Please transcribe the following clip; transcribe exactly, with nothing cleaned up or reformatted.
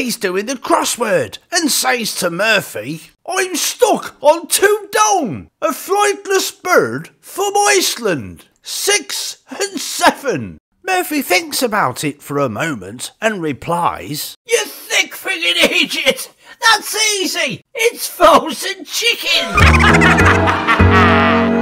he's doing the crossword and says to Murphy, I'm stuck on two down, a flightless bird from Iceland, six and seven. Murphy thinks about it for a moment and replies, You thick friggin' idiot! That's easy! It's frozen chicken!